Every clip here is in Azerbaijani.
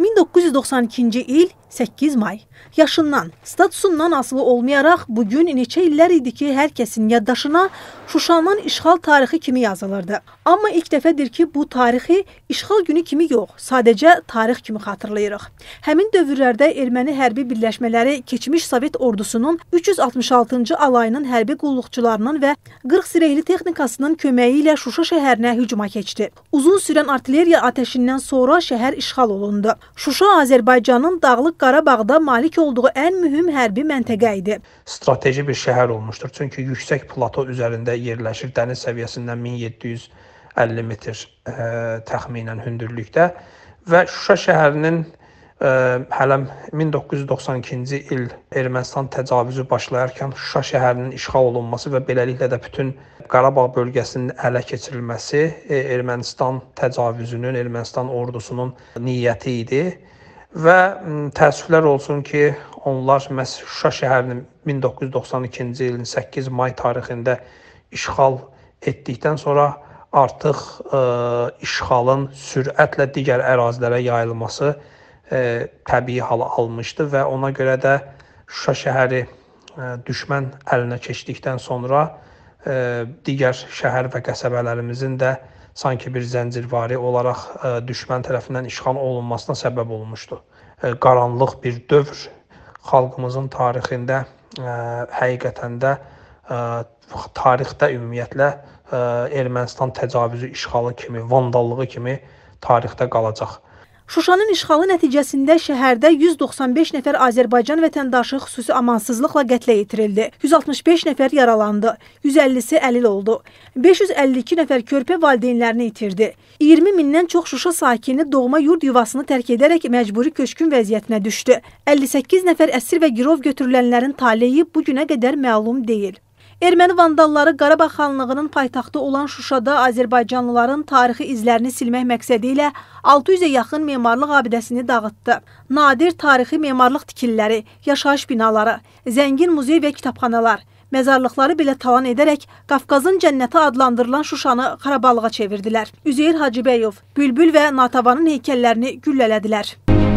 1992-ci il 8 may. Yaşından, statusundan asılı olmayaraq bugün neçə illər idi ki, hər kəsin yaddaşına Şuşanın işğal tarixi kimi yazılırdı. Amma ilk dəfədir ki, bu tarixi işğal günü kimi yox, sadəcə tarix kimi xatırlayırıq. Həmin dövrlərdə erməni hərbi birləşmələri keçmiş Sovet ordusunun 366-cı alayının hərbi qulluqçularının və 40 sirehli texnikasının köməyi ilə Şuşa şəhərinə hücuma keçdi. Uzun sürən artilleriya atəşindən sonra şəhər işğal olundu. Şuşa Azərbaycanın Dağlıq Qarabağda malik olduğu ən mühüm hərbi məntəqə idi. Strateji bir şəhər olmuşdur. Çünki yüksək plato üzərində yerləşir, dəniz səviyyəsindən 1750 metr təxminən hündürlükdə və Şuşa şəhərinin hələ 1992-ci il Ermənistan təcavüzü başlayarkən Şuşa şəhərinin işğal olunması və beləliklə də bütün Qarabağ bölgəsinin ələ keçirilməsi Ermənistan təcavüzünün, Ermənistan ordusunun niyyəti idi. Və təəssüflər olsun ki, onlar məhz Şuşa şəhərinin 1992-ci ilin 8 may tarixində işğal etdikdən sonra artıq işğalın sürətlə digər ərazilərə yayılması təbii hal almışdı və ona görə də Şuşa şəhəri düşmən əlinə keçdikdən sonra digər şəhər və qəsəbələrimizin də sanki bir zəncirvari olaraq düşmən tərəfindən işğal olunmasına səbəb olmuşdu. Qaranlıq bir dövr xalqımızın tarixində həqiqətən də tarixdə ümumiyyətlə Ermənistan təcavüzü işğalı kimi, vandallığı kimi tarixdə qalacaq. Şuşanın işğalı nəticəsində şəhərdə 195 nəfər Azərbaycan vətəndaşı xüsusi amansızlıqla qətlə yetirildi. 165 nəfər yaralandı. 150-si əlil oldu. 552 nəfər körpə valideynlərini itirdi. 20 mindən çox Şuşa sakini doğma yurd yuvasını tərk edərək məcburi köçkün vəziyyətinə düşdü. 58 nəfər əsir və girov götürülənlərin taleyi bu günə qədər məlum deyil. Erməni vandalları Qarabağ xanlığının paytaxtı olan Şuşada Azərbaycanlıların tarixi izlərini silmək məqsədi ilə 600-ə yaxın memarlıq abidəsini dağıtdı. Nadir tarixi memarlıq tikililəri, yaşayış binaları, zəngin muzey və kitabxanalar, məzarlıqları belə talan edərək Qafqazın cənnəti adlandırılan Şuşanı xarabalığa çevirdilər. Üzeyir Hacıbəyov, Bülbül və Natəvanın heykəllərini güllələdilər.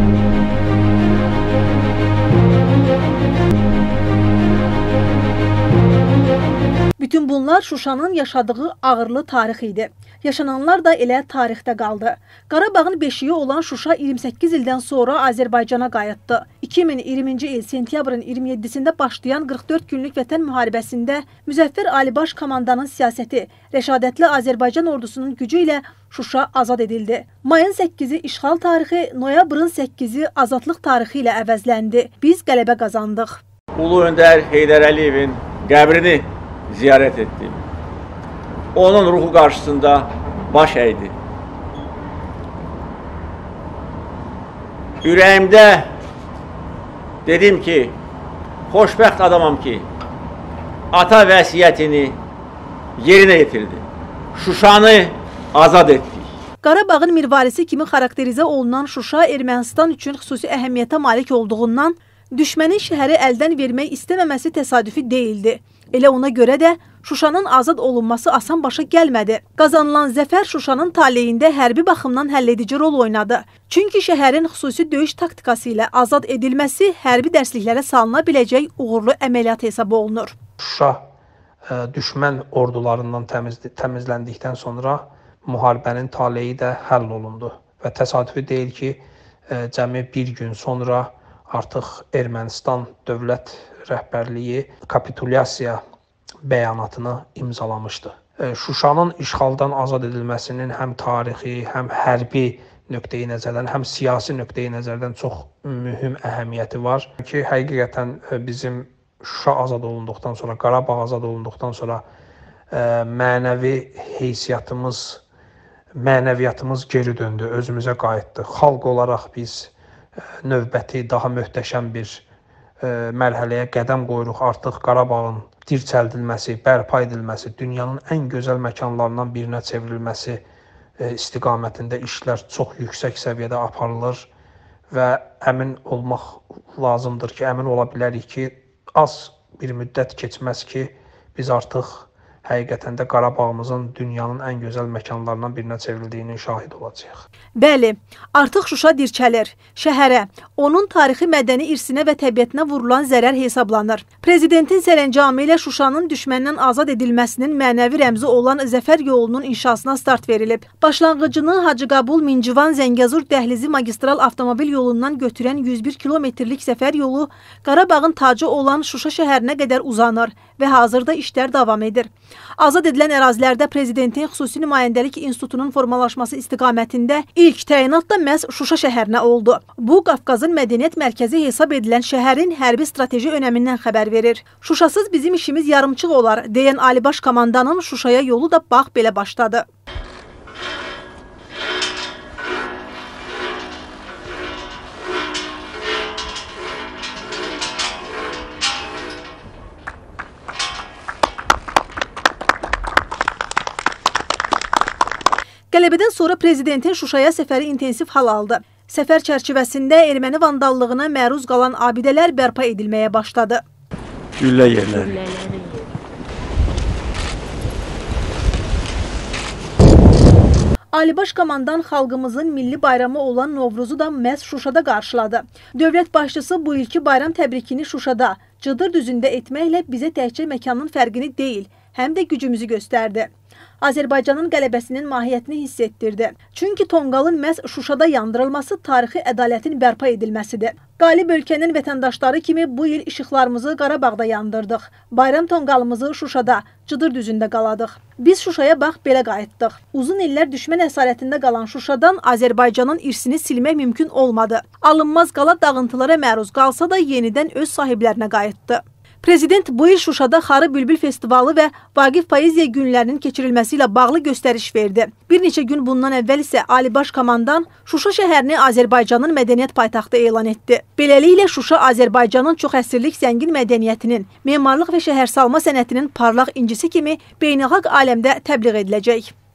Bütün bunlar Şuşanın yaşadığı ağırlı tarix idi. Yaşananlar da elə tarixdə qaldı. Qarabağın beşiyi olan Şuşa 28 ildən sonra Azərbaycana qayıtdı. 2020-ci il sentyabrın 27-sində başlayan 44 günlük vətən müharibəsində Müzəffər Alibaş komandanın siyasəti, rəşadətli Azərbaycan ordusunun gücü ilə Şuşa azad edildi. Mayın 8-i işğal tarixi, noyabrın 8-i azadlıq tarixi ilə əvəzləndi. Biz qələbə qazandıq. Ulu Öndər Heydər Əliyevin qəbrini ziyaret ettim. Onun ruhu karşısında baş əydi. Ürəyimdə dedim ki, xoşbəxt adamam ki, ata vəsiyyətini yerinə yetirdi. Şuşanı azad etdik. Qarabağın mirvarisi kimi xarakterizə olunan Şuşa Ermənistan üçün xüsusi əhəmiyyətə malik olduğundan düşmənin şəhəri əldən vermək istəməməsi təsadüfi deyildi. Elə ona görə də Şuşanın azad olunması asan başa gəlmədi. Qazanılan zəfər Şuşanın taleyində hərbi baxımdan həlledici rol oynadı. Çünki şəhərin xüsusi döyüş taktikası ilə azad edilməsi hərbi dərsliklərə salına biləcək uğurlu əməliyyat hesab olunur. Şuşa düşmən ordularından təmizləndikdən sonra müharibənin taleyi də həll olundu. Və təsadüfi deyil ki, cəmi bir gün sonra artıq Ermənistan dövlət rəhbərliyi kapitulyasiya bəyanatını imzalamışdı. Şuşanın işğaldan azad edilməsinin həm tarixi, həm hərbi nöqteyi nəzərdən, həm siyasi nöqteyi nəzərdən çox mühüm əhəmiyyəti var ki, həqiqətən bizim Şuşa azad olunduqdan sonra, Qarabağ azad olunduqdan sonra mənəvi heysiyyatımız, mənəviyyatımız geri döndü, özümüzə qayıtdı. Xalq olaraq biz növbəti daha möhtəşəm bir mərhələyə qədəm qoyuruq. Artıq Qarabağın dirçəldilməsi, bərpa edilməsi, dünyanın ən gözəl məkanlarından birinə çevrilməsi istiqamətində işlər çox yüksək səviyyədə aparılır və əmin olmaq lazımdır ki, əmin ola bilərik ki, az bir müddət keçməz ki, biz artıq həqiqətən də Qarabağımızın dünyanın ən gözəl məkanlarından birinə çevrildiyinin şahid olacağıq. Bəli, artıq Şuşa dirçəlir. Şəhərə, onun tarixi mədəni irsinə və təbiətinə vurulan zərər hesablanır. Prezidentin sərəncamı ilə Şuşanın düşməndən azad edilməsinin mənəvi rəmzi olan Zəfər yolunun inşasına start verilib. Başlanğıcını Hacıqabul-Mincivan-Zəngəzur dəhlizi magistral avtomobil yolundan götürən 101 kilometrlik Zəfər yolu Qarabağın tacı olan Şuşa şəhərinə qədər uzanır və hazırda işlər davam edir. Azad edilən ərazilərdə Prezidentin xüsusi nümayəndəlik institutunun formalaşması istiqamətində ilk təyinat da məhz Şuşa şəhərinə oldu. Bu, Qafqazın mədəniyyət mərkəzi hesab edilən şəhərin hərbi strateji önəmindən xəbər verir. Şuşasız bizim işimiz yarımçıq olar, deyən Ali Baş Komandanın Şuşaya yolu da bax belə başladı. Qələbədən sonra Prezidentin Şuşaya səfəri intensiv hal aldı. Səfər çərçivəsində erməni vandallığına məruz qalan abidələr bərpa edilməyə başladı. Güllə yerləri. Ali Baş Komandan xalqımızın milli bayramı olan Novruzu da məhz Şuşada qarşıladı. Dövlət başçısı bu ilki bayram təbrikini Şuşada, Cıdır düzündə etməklə bizə təkcə məkanın fərqini deyil, həm də gücümüzü göstərdi. Azərbaycanın qələbəsinin mahiyyətini hiss etdirdi. Çünki tonqalın məhz Şuşada yandırılması tarixi ədalətin bərpa edilməsidir. Qalib ölkənin vətəndaşları kimi bu il işıqlarımızı Qarabağda yandırdıq. Bayram tonqalımızı Şuşada, Cıdır düzündə qaladıq. Biz Şuşaya bax belə qayıtdıq. Uzun illər düşmən əsarətində qalan Şuşadan Azərbaycanın irsini silmək mümkün olmadı. Alınmaz qala dağıntılara məruz qalsa da yenidən öz sahiblərinə qayıtdı. Prezident bu il Şuşada Xarı Bülbül Festivalı və Vaqif Poeziya günlərinin keçirilməsi ilə bağlı göstəriş verdi. Bir neçə gün bundan əvvəl isə Ali Baş Komandan Şuşa şəhərini Azərbaycanın mədəniyyət paytaxtı elan etdi. Beləliklə Şuşa Azərbaycanın çox əsrlik zəngin mədəniyyətinin, memarlıq və şəhərsalma sənətinin parlaq incisi kimi beynəlxalq aləmdə təbliğ ediləcək.